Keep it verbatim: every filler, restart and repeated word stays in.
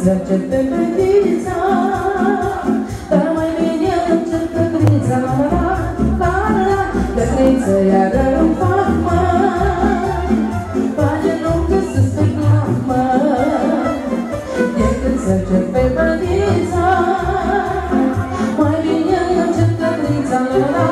să încep pe fetița, dar mai bine încep pe fetița, la la la la la, fetița iară îmi fac mă, bani nu găsesc pe clamă, decât să încep pe fetița, mai bine încep pe fetița, la la la.